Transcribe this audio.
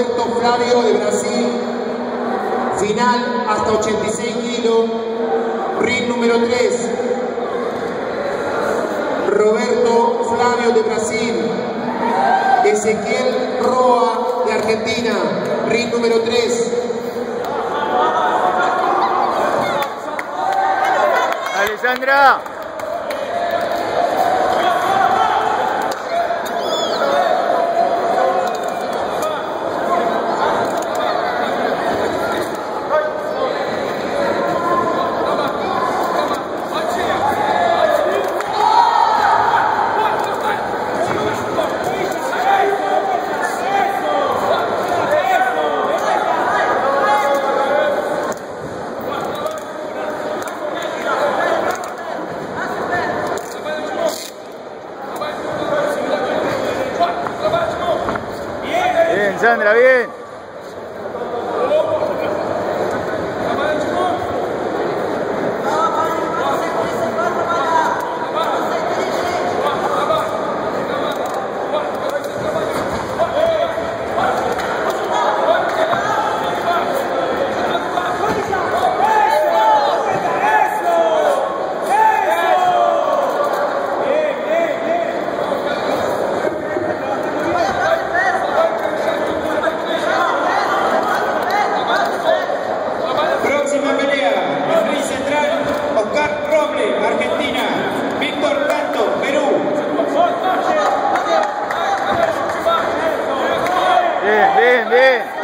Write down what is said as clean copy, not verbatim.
Roberto Flavio de Brasil, final hasta 86 kilos, ring número 3. Roberto Flavio de Brasil, Ezequiel Roa de Argentina, ring número 3. Alessandra. Bien, Sandra, bien. Argentina, Víctor Canto, Perú. Bien, bien, bien.